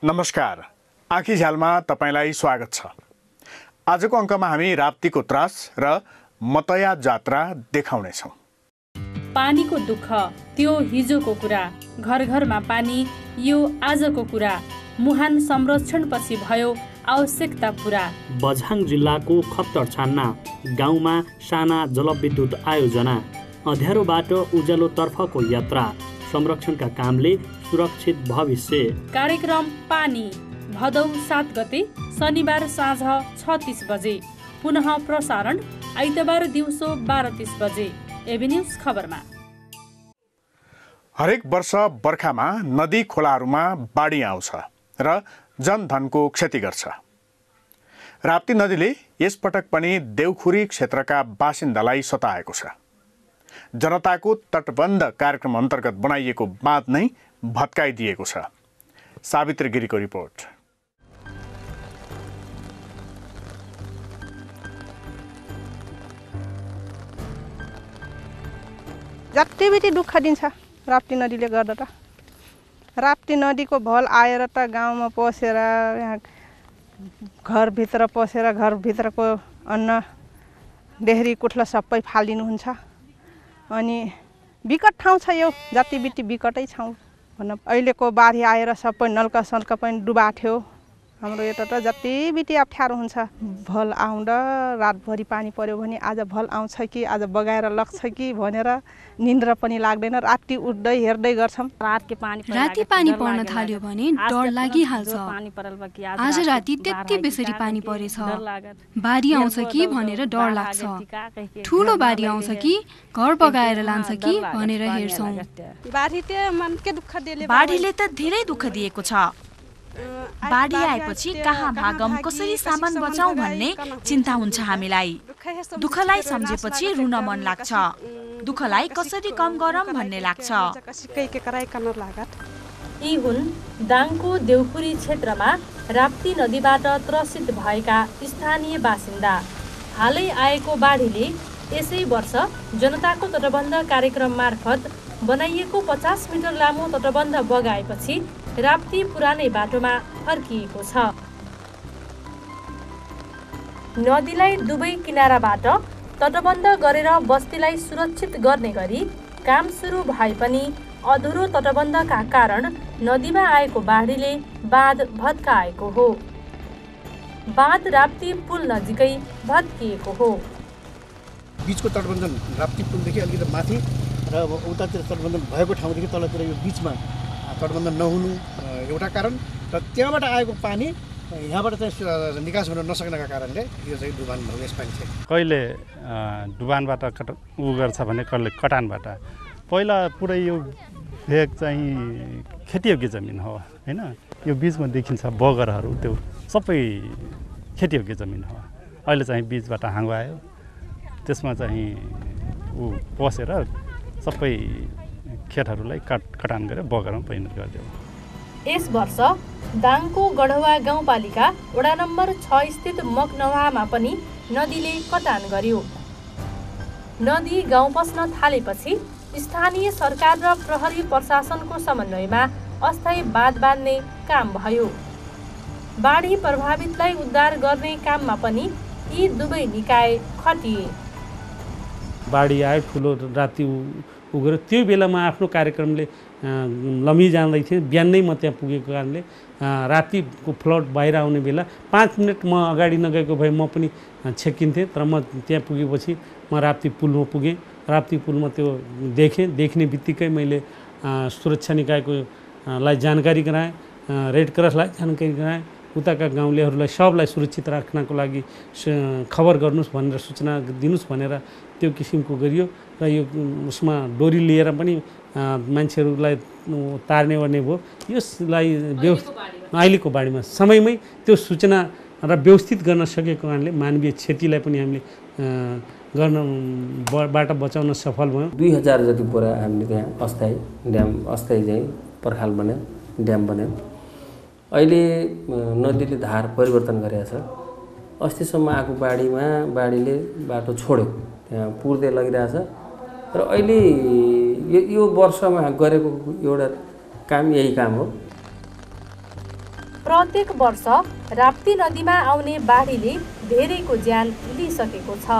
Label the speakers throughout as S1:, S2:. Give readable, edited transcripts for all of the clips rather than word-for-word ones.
S1: नमस्कार, आँखी झ्यालमा तपाईलाई स्वागत छ। आजको अङ्कमा हामी राप्तीको त्रास र मतया जात्रा देखाउनेछौँ।
S2: पानीको दुःख त्यो हिजोको कुरा, घर घरमा पानी यो आजको कुरा, मुहान संरक्षणपछि भयो आवश्यकता पुरा।
S3: बझाङ जिल्लाको खप्तर छान्ना गाउँमा साना जलविद्युत आयोजना, अँध्यारोबाट उज्यालोतर्फको यात्रा, संरक्षणका कामले सुरक्षित भविष्य।
S2: कार्यक्रम पानी भदौ 7 गते शनिबार साँझ 6:30 बजे, पुनः प्रसारण आइतबार दिउँसो 12:30 बजे एभिन्यूज खबरमा।
S1: हरेक वर्ष बर्खामा नदी खोलाहरूमा बाढी आउँछ र जनधनको क्षति गर्छ। राप्ती नदीले यसपटक पनि देउखुरी क्षेत्रका बासिन्दालाई सताएको छ। जनताको तटबन्ध कार्यक्रम अन्तर्गत बनाइएको बाँध नै भत्काइदिएको छ। सावित्री गिरीको रिपोर्ट।
S4: जति बिति दुःख दिन्छ राप्ती नदीले गर्दा त। राप्ती नदीको भल आएर त गाउँमा पसेर यहाँ घरभित्र पसेर घरभित्रको अन्न देहरी कुठला सबै फालिदिनुहुन्छ। अनि विकट ठाउँ छ यो, जति बिति विकटै ठाउँ भन्न। अहिलेको बाढी आएर सबै नल्का सल्का पनि डुबाएको थियो। हाम्रो यता त जति बिति अप्ठ्यारो हुन्छ। भल आउँदा रातभरि पानी पर्यो भने आज भल आउँछ कि आज बगाएर लग्छ कि भनेर निन्द्रा पनि लाग्दैन। राति उठ्दै हेर्दै गर्छौँ।
S5: राति पानी पर्न थाल्यो भने डर लागिहाल्छ। आज राति त्यति बेसरी पानी परेछ, बाढी आउँछ कि भनेर डर लाग्छ। ठुलो बाढी आउँछ कि घर बगाएर लान्छ कि भनेर हेर्छौँ।
S6: बाढीले त धेरै दुःख दिएको छ। बाढी आएपछि कहाँ भागम, कसरी सामान बचाउँ भन्ने चिन्ता हुन्छ हामीलाई। दुःखलाई सम्झेपछि रुन मन लाग्छ। दुःखलाई कसरी कम गरौँ भन्ने लाग्छ।
S2: यी हुन् दाङको देउखुरी क्षेत्रमा राप्ती नदीबाट त्रसित भएका स्थानीय बासिन्दा। हालै आएको बाढीले यसै वर्ष जनताको तटबन्ध कार्यक्रम मार्फत बनाइएको 50 मिटर लामो तटबन्ध बगाएपछि राप्ती पुरानै बाटोमा फर्किएको छ। नदीलाई दुवै किनाराबाट तटबन्ध गरेर बस्तीलाई सुरक्षित गर्ने गरी काम सुरु भए पनि अधुरो तटबन्धका कारण नदीमा आएको बाढीले बाँध भत्काएको हो। बाँध राप्ती पुल नजिकै भत्किएको हो।
S7: बीचको तटबन्धन राप्ती पुलदेखि अलिकति माथि र उतातिर तटबन्धन भएको ठाउँदेखि तलतिर यो बीचमा तटबन्धन नहुनु एउटा कारण र त्यहाँबाट आएको पानी यहाँबाट चाहिँ निकास हुन नसक्नका कारणले यो चाहिँ डुबान भएको यसपालि चाहिँ।
S8: कहिले डुबानबाट उ गर्छ भने कहिले कटानबाट। पहिला पुरै यो भेग चाहिँ खेतीयोग्य जमिन हो हैन। यो बीचमा देखिन्छ बगरहरू, त्यो सबै खेतीयोग्य जमिन हो। अहिले चाहिँ बीचबाट हाँगो आयो, त्यसमा चाहिँ ऊ पसेर सबै खेतहरूलाई कटान गरेर बगरमा परिणत गरिदियो।
S2: यस वर्ष दाङको गढवा गाउँपालिका वडा नम्बर 6 स्थित मकनवामा पनि नदीले कटान गर्यो। नदी गाउँ पस्न थालेपछि स्थानीय सरकार र प्रहरी प्रशासनको समन्वयमा अस्थायी बाँध बाँध्ने काम भयो। बाढी प्रभावितलाई उद्धार गर्ने काममा पनि यी दुवै निकाय खटिए।
S3: बाढी आयो, ठुलो राति उगेर त्यो बेलामा आफ्नो कार्यक्रमले लमिजाँदै थिएँ। बिहानै म त्यहाँ पुगेको कारणले रातिको फ्लड बाहिर आउने बेला 5 मिनट म अगाडि नगएको भए म पनि छेकिन्थेँ। तर म त्यहाँ पुगेपछि म राप्ती पुलमा पुगेँ। राप्ती पुलमा त्यो देख्ने बित्तिकै मैले सुरक्षा निकायको लाई जानकारी गराएँ, रेड क्रसलाई जानकारी गराएँ, उताका गाउँलेहरूलाई सबलाई सुरक्षित राख्नको लागि खबर गर्नुहोस् भनेर सूचना दिनुहोस् भनेर त्यो किसिमको गरियो। र यो उसमा डोरी लिएर पनि मान्छेहरूलाई तार्ने गर्ने भयो। यसलाई अहिलेको बाढीमा समयमै त्यो सूचना र व्यवस्थित गर्न सकेको कारणले मानवीय क्षतिलाई पनि हामीले गर्नबाट बचाउन सफल भयौँ।
S9: 2000 जति बोरा हामीले त्यहाँ अस्थायी चाहिँ पर्खाल बन्यो, ड्याम बन्यो। अहिले नदीले धार परिवर्तन गरेको छ। अस्तिसम्म आएको बाढीले बाटो छोड्यो, त्यहाँ पुर्दै लगिरहेछ। र अहिले यो वर्षमा गरेको एउटा काम यही काम हो।
S2: प्रत्येक वर्ष राप्ती नदीमा आउने बाढीले धेरैको ज्यान लिइसकेको छ,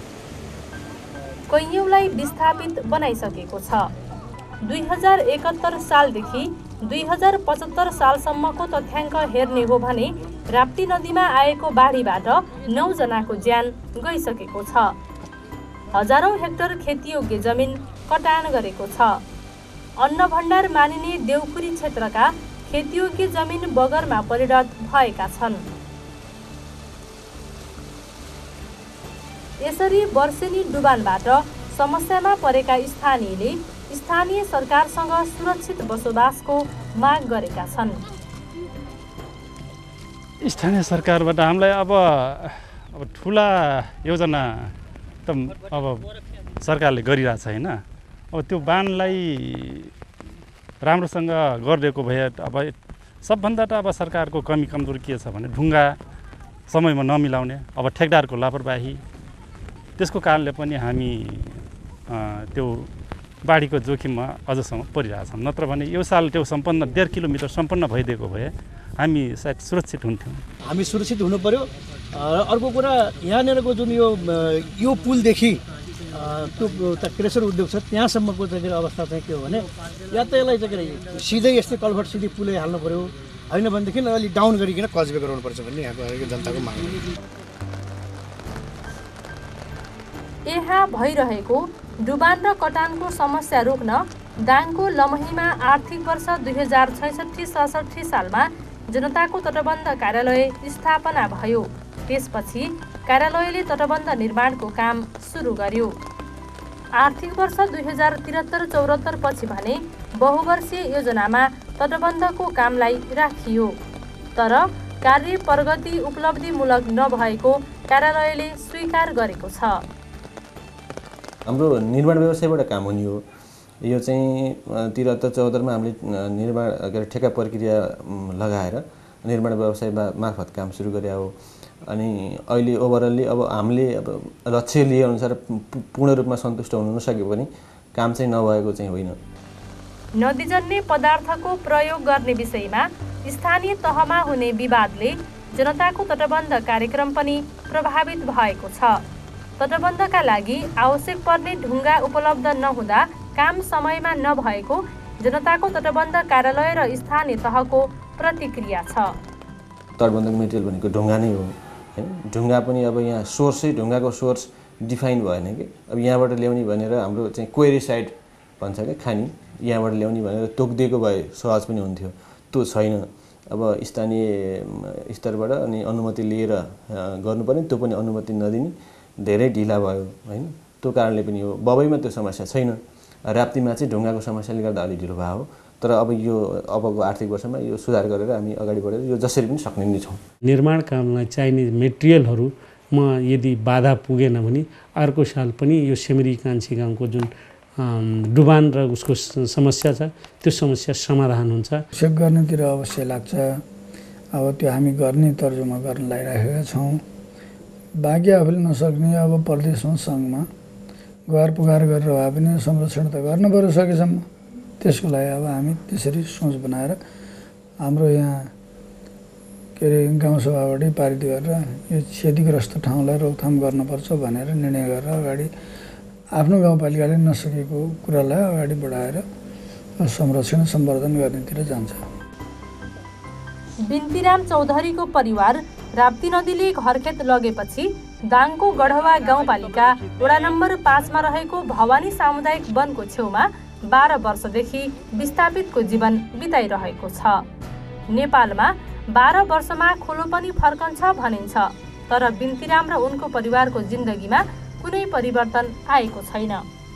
S2: कैयौँलाई विस्थापित बनाइसकेको छ। 2071 सालदेखि 2075 सालसम्मको तथ्याङ्क हेर्ने हो भने राप्ती नदीमा आएको बाढीबाट 9 जनाको ज्यान गइसकेको छ। हजारौं हेक्टर खेतीयोग्य जमिन कटान गरेको छ। अन्न भण्डार मानिने देउखुरी क्षेत्रका खेतीयोग्य जमिन बगरमा परिणत भएका छन्। यसरी वर्षेनी डुबानबाट समस्यामा परेका स्थानीयले स्थानीय सरकारसँग सुरक्षित बसोबासको माग गरेका छन्।
S8: स्थानीय सरकारबाट हामीलाई अब ठुला योजना त अब सरकारले गरिरहेछ हैन। अब त्यो बाँधलाई राम्रोसँग गरिदिएको भए अब सबभन्दा त अब सरकारको कमी कमजोरी के छ भने ढुङ्गा समयमा नमिलाउने, अब ठेकदारको लापरवाही, त्यसको कारणले पनि हामी त्यो बाढीको जोखिममा अझसम्म परिरहेछौँ। नत्र भने यो साल त्यो सम्पन्न 1.5 किलोमिटर सम्पन्न भइदिएको भए हामी सायद सुरक्षित हुन्थ्यौँ।
S7: हामी सुरक्षित हुनु पर्यो। अर्को कुरा यहाँनिरको जुन यो पुलदेखि त्यो क्रेसर उद्योग छ त्यहाँसम्मको चाहिँ अवस्था चाहिँ के हो भने या त यसलाई चाहिँ सिधै यस्तै कल्भर्ट सिधै पुलै हाल्नु पर्यो, होइन भनेदेखि अलिक डाउन गरिकन कजबे गराउनुपर्छ भन्ने यहाँको जनताको माग हो।
S2: यहाँ भइरहेको डुबान र कटानको समस्या रोक्न दाङको लमहीमा आर्थिक वर्ष 2066-67 सालमा जनताको तटबन्ध कार्यालय स्थापना भयो। त्यसपछि कार्यालयले तटबन्ध निर्माणको काम सुरु गर्यो। आर्थिक वर्ष 2073-74 पछि भने बहुवर्षीय योजनामा तटबन्धको कामलाई राखियो, तर कार्य प्रगति उपलब्धिमूलक नभएको कार्यालयले स्वीकार गरेको छ।
S10: हाम्रो निर्माण व्यवसायबाट काम हुने हो। यो चाहिँ 73-74 मा हामीले निर्माण ठेक्का प्रक्रिया लगाएर निर्माण व्यवसाय मार्फत काम सुरु गरे हो। अनि अहिले ओभरअलली अब हामीले अब लक्ष्य लिए अनुसार पूर्ण रूपमा सन्तुष्ट हुन नसके पनि काम चाहिँ नभएको चाहिँ होइन।
S2: नदीजन्य पदार्थको प्रयोग गर्ने विषयमा स्थानीय तहमा हुने विवादले जनताको तटबन्ध कार्यक्रम पनि प्रभावित भएको छ। तटबन्धका लागि आवश्यक पर्ने ढुङ्गा उपलब्ध नहुँदा काम समयमा नभएको जनताको तटबन्ध कार्यालय र स्थानीय तहको प्रतिक्रिया छ।
S10: तटबन्धको मेटेरियल भनेको ढुङ्गा नै हो हैन। ढुङ्गा पनि अब यहाँ सोर्सै ढुङ्गाको सोर्स डिफाइन भएन कि। अब यहाँबाट ल्याउने भनेर हाम्रो चाहिँ क्वेरी साइड भन्छ क्या खानी, यहाँबाट ल्याउने भनेर तोकिदिएको भए सहज पनि हुन्थ्यो, त्यो छैन। अब स्थानीय स्तरबाट अनि अनुमति लिएर गर्नुपर्ने, त्यो पनि अनुमति नदिने धेरै ढिला भयो हैन। त्यो कारणले पनि हो। बबैमा त्यो समस्या छैन, राप्तीमा चाहिँ ढुङ्गाको समस्याले गर्दा अलि ढिलो भयो। तर अब यो अबको आर्थिक वर्षमा यो सुधार गरेर हामी अगाडि बढेर यो जसरी पनि सक्ने नै छौँ। निर्माण
S3: कामलाई चाहिने मेटेरियलहरूमा यदि बाधा पुगेन भने अर्को साल पनि यो सेमरी कान्छी गाउँको जुन डुबान र उसको समस्या छ त्यो समस्या समाधान हुन्छ।
S11: चेक गर्नेतिर अवश्य लाग्छ। अब त्यो हामी गर्ने तर्जुमा गर्न लागिरहेका छौँ। बाँकी आफूले नसक्ने अब प्रदेशमा सङ्घमा गुहार पुकार गरेर भए पनि संरक्षण त गर्न पर्यो सकेसम्म। त्यसको लागि अब हामी त्यसरी सोच बनाएर हाम्रो यहाँ के अरे गाउँसभाबाटै पारित गरेर यो क्षतिग्रस्त ठाउँलाई रोकथाम गर्नुपर्छ भनेर निर्णय गरेर अगाडि आफ्नो गाउँपालिकाले नसकेको कुरालाई अगाडि बढाएर संरक्षण सम्वर्धन गर्नेतिर जान्छ।
S2: बिन्तीराम चौधरीको परिवार राप्ती नदीले घरखेत लगेपछि दाङको गढवा गाउँपालिका वडा नम्बर 5 मा रहेको भवानी सामुदायिक वनको छेउमा 12 वर्षदेखि विस्थापितको जीवन बिताइरहेको छ। नेपालमा 12 वर्षमा खोलो पनि फर्कन्छ भनिन्छ, तर बिन्तीराम र उनको परिवारको जिन्दगीमा कुनै परिवर्तन आएको छैन।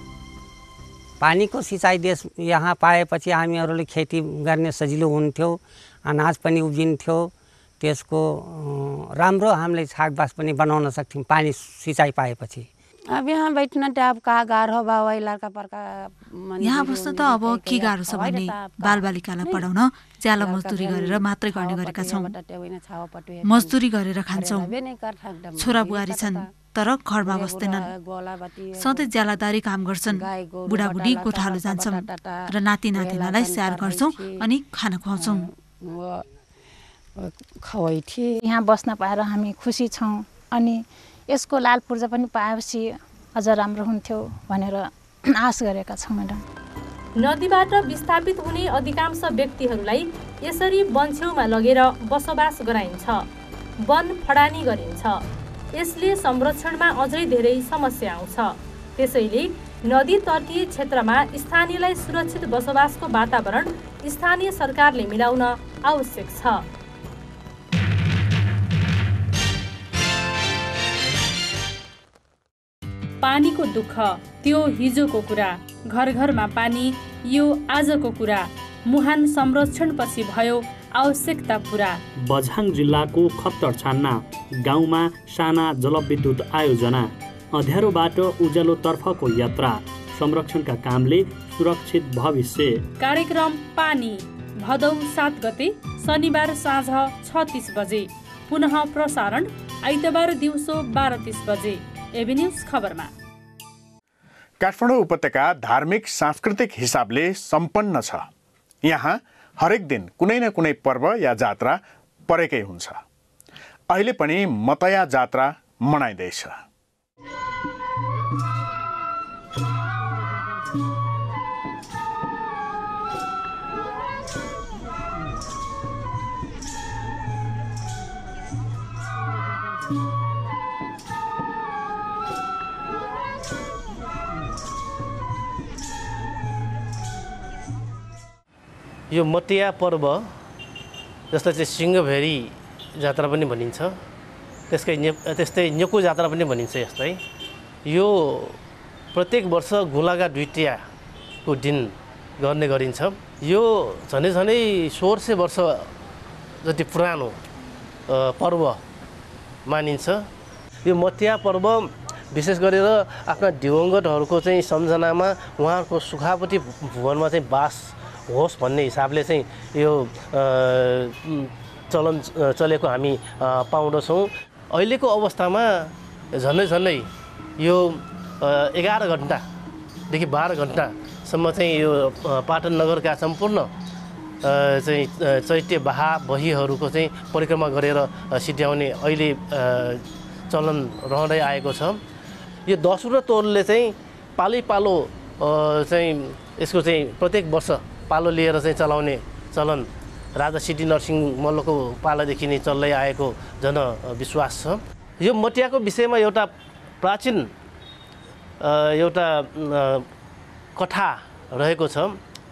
S12: पानीको सिँचाइ देश यहाँ पाएपछि हामीहरूले खेती गर्ने सजिलो हुन्थ्यो, अनाज पनि उब्जिन्थ्यो, त्यसको राम्रो हामीले सागबास पनि बनाउन सक्थ्यौँ पानी सिँचाइ पाएपछि।
S13: अब यहाँ बैठना ट्याब कहाँ गाह्रो भयो, लड़का पर्का
S6: यहाँ बस्न त अब के गाह्रो छ भने बालबालिकालाई पढाउन ज्याला मजदुरी गरेर मात्रै गर्ने गरेका छौँ। मजदुरी गरेर खान्छौँ। छोरा बुहारी छन् तर घरमा बस्दैनन्, सधैँ ज्यालादारी काम गर्छन्। बुढाबुढी गोठालो जान्छौँ र नाति नातिनालाई स्याहार गर्छौँ अनि खाना खुवाउँछौँ।
S14: खवाई थिए। यहाँ बस्न पाएर हामी खुसी छौँ अनि यसको लाल पूर्जा पनि पाएपछि अझ राम्रो हुन्थ्यो भनेर आश गरेका छौँ म्याडम।
S2: नदीबाट विस्थापित हुने अधिकांश व्यक्तिहरूलाई यसरी वन छेउमा लगेर बसोबास गराइन्छ, वन फडानी गरिन्छ। यसले संरक्षणमा अझै धेरै समस्या आउँछ। त्यसैले नदी तटीय क्षेत्रमा स्थानीयलाई सुरक्षित बसोबासको वातावरण स्थानीय सरकारले मिलाउन आवश्यक छ। पानीको दुःख त्यो हिजोको कुरा, घर घरमा पानी यो आजको कुरा। मुहान संरक्षणपछि भयो आवश्यकता पुरा।
S15: बझाङ जिल्लाको खप्तर छान्ना गाउँमा साना जलविद्युत आयोजना, अँध्यारोबाट उज्यालोतर्फको यात्रा, संरक्षणका कामले सुरक्षित भविष्य।
S2: कार्यक्रम पानी भदौ 7 गते शनिबार साँझ 6:30 बजे, पुनः प्रसारण आइतबार दिउँसो 12:30 बजे एभिन्यूज खबरमा।
S1: काठमाडौँ उपत्यका धार्मिक सांस्कृतिक हिसाबले सम्पन्न छ। यहाँ हरेक दिन कुनै न कुनै पर्व या जात्रा परेकै हुन्छ। अहिले पनि मतया जात्रा मनाइँदैछ।
S16: यो मतिया पर्व जसलाई चाहिँ सिंहभेरी जात्रा पनि भनिन्छ, त्यस्तै न्यकु जात्रा पनि भनिन्छ। यस्तै यो प्रत्येक वर्ष गुलागा द्वितीयाको दिन गर्ने गरिन्छ। यो झनै 1600 वर्ष जति पुरानो पर्व मानिन्छ। यो मतिया पर्व विशेष गरेर आफ्ना दिवंगतहरूको चाहिँ सम्झनामा उहाँहरूको सुखावती भुवनमा चाहिँ बास होस् भन्ने हिसाबले चाहिँ यो चलन चलेको हामी पाउँदछौँ। अहिलेको अवस्थामा झन्डै यो 11 घन्टादेखि 12 घन्टासम्म चाहिँ यो पाटन नगरका सम्पूर्ण चाहिँ चैत्य बहीहरूको चाहिँ परिक्रमा गरेर सिध्याउने अहिले चलन रहँदै आएको छ। यो दशुरा तोरले चाहिँ पालो चाहिँ यसको चाहिँ प्रत्येक वर्ष पालो लिएर चाहिँ चलाउने चलन राजा सिटी नरसिंह मल्लको पालादेखि नै चल्दै आएको जनविश्वास छ। यो मटियाको विषयमा एउटा प्राचीन एउटा कथा रहेको छ।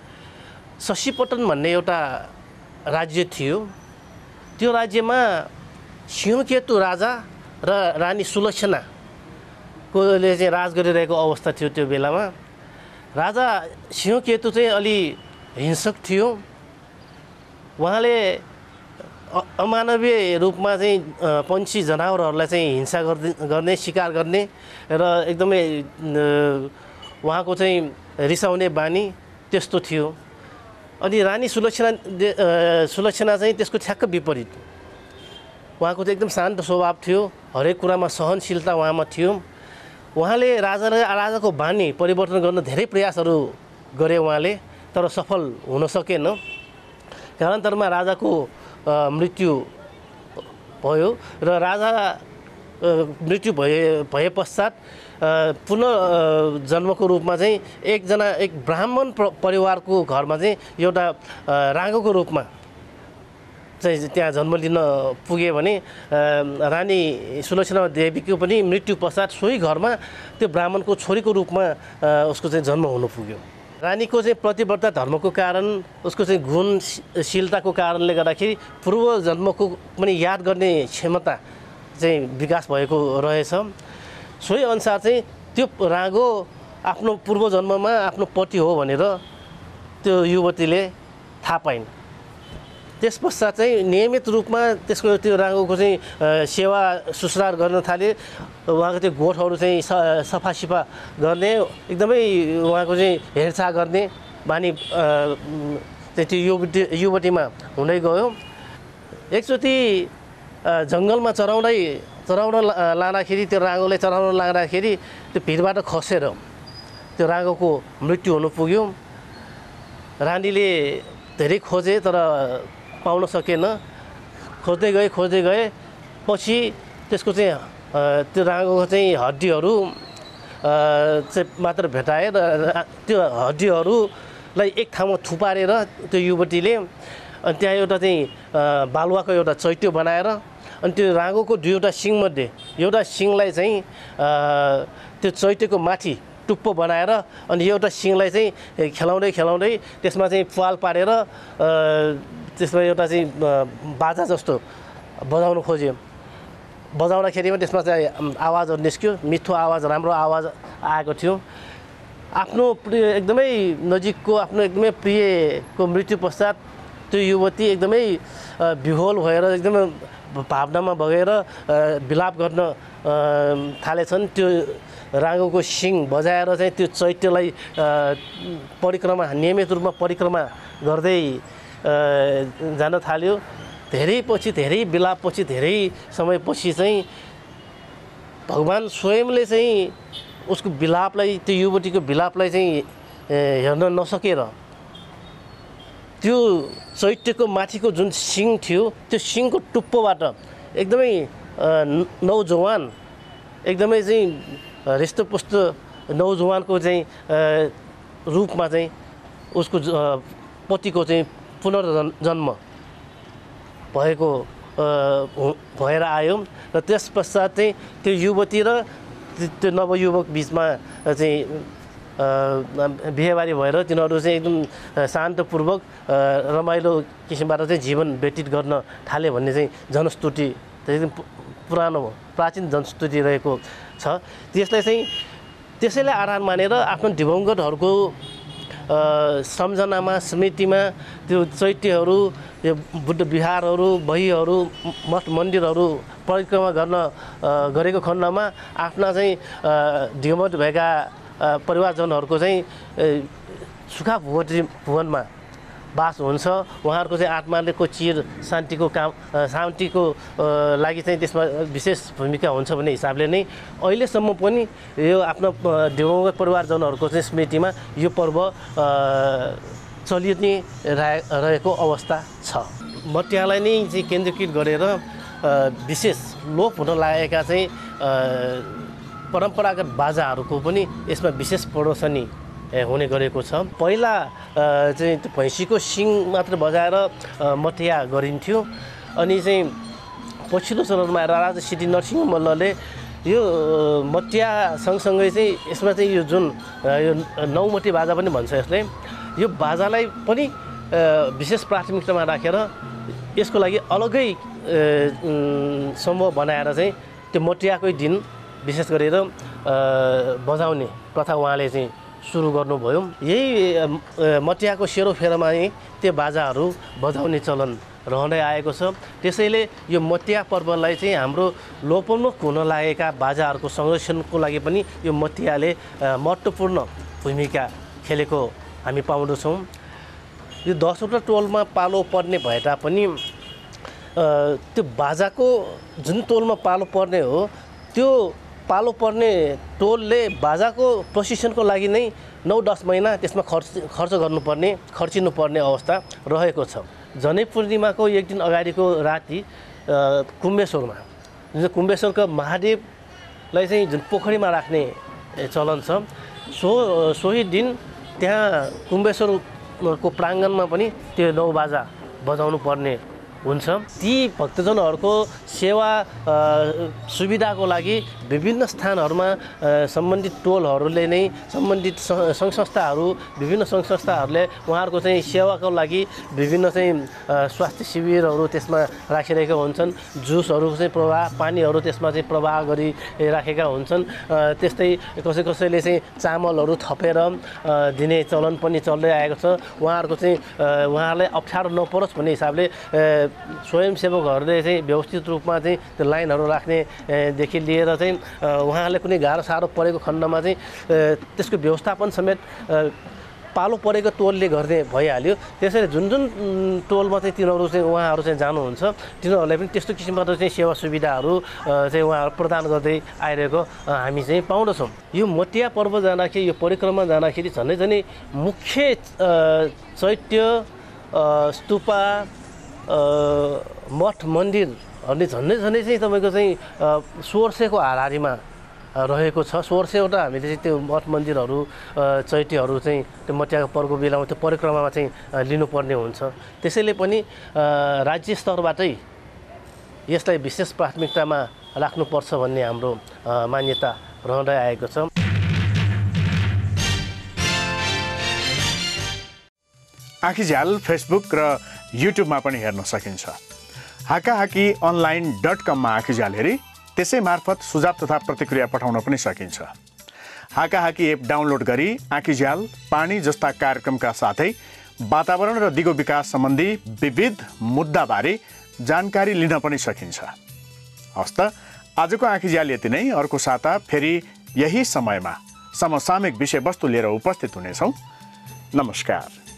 S16: शशीपटन भन्ने एउटा राज्य थियो। त्यो राज्यमा सिंहकेतु राजा र रानी सुलक्षणाले चाहिँ राज गरिरहेको अवस्था थियो। त्यो बेलामा राजा सिंहकेतु चाहिँ अलि हिंसक थियो। उहाँले अमानवीय रूपमा चाहिँ पन्छी जनावरहरूलाई चाहिँ हिंसा गर्ने शिकार गर्ने र एकदमै उहाँको चाहिँ रिसाउने बानी त्यस्तो थियो। अनि रानी सुलक्षणा चाहिँ त्यसको ठ्याक्क विपरीत। उहाँको चाहिँ एकदम शान्त स्वभाव थियो, हरेक कुरामा सहनशीलता उहाँमा थियो। उहाँले राजाको बानी परिवर्तन गर्न धेरै प्रयासहरू गरे उहाँले, तर सफल हुन सकेन। कालान्तरमा राजाको मृत्यु भयो र राजा मृत्यु भए पश्चात पुनः जन्मको रूपमा चाहिँ एक ब्राह्मण परिवारको घरमा चाहिँ एउटा राँगोको रूपमा चाहिँ त्यहाँ जन्म लिन पुगे भने रानी सुलक्षणा देवीको पनि मृत्यु पश्चात सोही घरमा त्यो ब्राह्मणको छोरीको रूपमा उसको चाहिँ जन्म हुन पुग्यो। रानीको चाहिँ प्रतिबद्धता धर्मको कारण, उसको चाहिँ गुणशीलताको कारणले गर्दाखेरि पूर्व जन्मको पनि याद गर्ने क्षमता चाहिँ विकास भएको रहेछ। सोही अनुसार चाहिँ त्यो राँगो आफ्नो पूर्व जन्ममा आफ्नो पति हो भनेर त्यो युवतीले थाहा पाइन्। त्यस पश्चात चाहिँ नियमित रूपमा त्यसको त्यो राँगोको चाहिँ सेवा सुश्रार गर्न थाले। उहाँको त्यो गोठहरू चाहिँ सफासिफा गर्ने, एकदमै उहाँको चाहिँ हेरचाह गर्ने बानी चाहिँ त्यो युवतीमा हुँदै गयो। एकचोटि जङ्गलमा चराउन लाँदाखेरि त्यो राँगोले चराउन लाँदाखेरि त्यो भिरबाट खसेर त्यो राँगोको मृत्यु हुनु पुग्यो। रानीले धेरै खोजे तर पाउन सकेन। खोज्दै गए पछि त्यसको चाहिँ त्यो राँगोको चाहिँ हड्डीहरू चाहिँ मात्र भेटाए र त्यो हड्डीहरूलाई एक ठाउँमा थुपारेर त्यो युवतीले अनि त्यहाँ एउटा चाहिँ बालुवाको एउटा चैत्य बनाएर अनि त्यो राँगोको दुईवटा सिङमध्ये एउटा सिङलाई चाहिँ त्यो चैत्यको माथि टुप्पो बनाएर अनि एउटा सिङलाई चाहिँ खेलाउँदै त्यसमा चाहिँ पाल पारेर त्यसमा एउटा चाहिँ बाजा जस्तो बजाउनु खोज्यो। बजाउँदाखेरिमा त्यसमा चाहिँ आवाजहरू निस्क्यो, मिठो आवाज, राम्रो आवाज आएको थियो। आफ्नो एकदमै नजिकको आफ्नो एकदमै प्रियको मृत्यु पश्चात त्यो युवती एकदमै विह्वल भएर एकदमै भावनामा बगेर विलाप गर्न थालेछन्। त्यो राँगोको सिङ बजाएर चाहिँ त्यो चैत्यलाई परिक्रमा नियमित रूपमा परिक्रमा गर्दै जान थाल्यो। धेरै विलापपछि धेरै समयपछि चाहिँ भगवान् स्वयंले चाहिँ उसको विलापलाई त्यो युवतीको विलापलाई चाहिँ हेर्न नसकेर त्यो चैत्यको माथिको जुन सिङ थियो त्यो सिङको टुप्पोबाट एकदमै नौजवान एकदमै चाहिँ हृष्टपुष्ट नौजवानको चाहिँ रूपमा चाहिँ उसको पतिको चाहिँ पुनर्जन्म भएको भएर आयो र त्यस पश्चात चाहिँ त्यो युवती र त्यो नवयुवक बिचमा चाहिँ बिहेबारी भएर तिनीहरू चाहिँ एकदम शान्तपूर्वक रमाइलो किसिमबाट चाहिँ जीवन व्यतीत गर्न थाले भन्ने चाहिँ जनस्तुति एकदम पुरानो प्राचीन जनस्तुति रहेको छ। त्यसैलाई आधार मानेर आफ्नो दिवंगतहरूको सम्झनामा स्मृतिमा त्यो चैत्यहरू, यो बुद्ध विहारहरू, बहीहरू, मठ मन्दिरहरू परिक्रमा गरेको खण्डमा आफ्ना चाहिँ दिवंगत भएका परिवारजनहरूको चाहिँ सुखा भुवनमा बास हुन्छ। उहाँहरूको चाहिँ आत्माको चिर शान्तिको लागि चाहिँ त्यसमा विशेष भूमिका हुन्छ भन्ने हिसाबले नै अहिलेसम्म पनि यो आफ्नो दिवंगत परिवारजनहरूको चाहिँ स्मृतिमा यो पर्व चलिने रहेको अवस्था छ। मटियालाई नै चाहिँ केन्द्रीकृत गरेर विशेष लोप हुन लागेका चाहिँ परम्परागत बाजाहरूको पनि यसमा विशेष प्रदर्शनी हुने गरेको छ। पहिला चाहिँ त्यो भैँसीको सिङ मात्र बजाएर मटिया गरिन्थ्यो अनि चाहिँ पछिल्लो चरणमा राजा सिटी नरसिंह मल्लले यो मटिया सँगसँगै चाहिँ यसमा चाहिँ यो जुन यो नौमटी बाजा पनि भन्छ यसले, यो बाजालाई पनि विशेष प्राथमिकतामा राखेर यसको लागि अलग्गै समूह बनाएर चाहिँ त्यो मटियाकै दिन विशेष गरेर बजाउने प्रथा उहाँले चाहिँ सुरु गर्नुभयो। यही मटियाको सेरोफेरोमा नै त्यो बाजाहरू बजाउने चलन रहँदै आएको छ। त्यसैले यो मटिया पर्वलाई चाहिँ हाम्रो लोपोन्मुख हुन लागेका बाजाहरूको संरक्षणको लागि पनि यो मटियाले महत्त्वपूर्ण भूमिका खेलेको हामी पाउँदछौँ। यो 10वटा टोलमा पालो पर्ने भए तापनि त्यो बाजाको जुन टोलमा पालो पर्ने हो त्यो पालो पर्ने टोलले बाजाको प्रशिक्षणको लागि नै 9-10 महिना त्यसमा खर्चिनुपर्ने अवस्था रहेको छ। जनै पूर्णिमाको एक दिन अगाडिको राति कुम्बेश्वरमा जुन कुम्बेश्वरको महादेवलाई चाहिँ जुन पोखरीमा राख्ने चलन छ, सोही दिन त्यहाँ कुम्बेश्वरको प्राङ्गणमा पनि त्यो नौबाजा बजाउनु पर्ने हुन्छ। ती भक्तजनहरूको सेवा सुविधाको लागि विभिन्न स्थानहरूमा सम्बन्धित टोलहरूले नै सम्बन्धित सङ्घ संस्थाहरू विभिन्न सङ्घ संस्थाहरूले उहाँहरूको चाहिँ सेवाको लागि विभिन्न चाहिँ स्वास्थ्य शिविरहरू त्यसमा राखिरहेका हुन्छन्। जुसहरू चाहिँ प्रवाह, पानीहरू त्यसमा चाहिँ प्रवाह गरिराखेका हुन्छन्। त्यस्तै कसैले चाहिँ चामलहरू थपेर दिने चलन पनि चल्दै आएको छ। उहाँहरूको चाहिँ उहाँहरूलाई अप्ठ्यारो नपरोस् भन्ने हिसाबले स्वयंसेवकहरूले चाहिँ व्यवस्थित रूपमा चाहिँ त्यो लाइनहरू राख्नेदेखि लिएर चाहिँ उहाँहरूले कुनै गाह्रो साह्रो परेको खण्डमा चाहिँ त्यसको व्यवस्थापन समेत पालो परेको टोलले गर्ने भइहाल्यो। त्यसैले जुन टोलमा चाहिँ तिनीहरू चाहिँ उहाँहरू चाहिँ जानुहुन्छ तिनीहरूलाई पनि त्यस्तो किसिमबाट चाहिँ सेवा सुविधाहरू चाहिँ उहाँहरू प्रदान गर्दै आइरहेको हामी चाहिँ पाउँदछौँ। यो मटिया पर्व जाँदाखेरि, यो परिक्रमा जाँदाखेरि झनै मुख्य चैत्य स्तूपा मठ मन्दिरहरूले झन्डै चाहिँ तपाईँको चाहिँ सोर्सेको हाराहारीमा रहेको छ। सोर्सेबाट हामीले चाहिँ त्यो मठ मन्दिरहरू चैतीहरू चाहिँ त्यो मट्याएको पर्वको बेलामा त्यो परिक्रमामा चाहिँ लिनुपर्ने हुन्छ। त्यसैले पनि राज्य स्तरबाटै यसलाई विशेष प्राथमिकतामा राख्नुपर्छ भन्ने हाम्रो मान्यता रहँदै आएको छ।
S1: आँखीझ्याल फेसबुक र युट्युबमा पनि हेर्न सकिन्छ। हाकाहाकीonline.com मा आँखीझ्याल हेरी त्यसै मार्फत सुझाव तथा प्रतिक्रिया पठाउन पनि सकिन्छ। हाकाहाकी एप डाउनलोड गरी आँखीझ्याल, पानी जस्ता कार्यक्रमका साथै वातावरण र दिगो विकास सम्बन्धी विविध मुद्दाबारे जानकारी लिन पनि सकिन्छ। हस्त आजको आँखीझ्याल यति नै। अर्को साता फेरि यही समयमा समसामयिक विषयवस्तु लिएर उपस्थित हुनेछौँ। नमस्कार।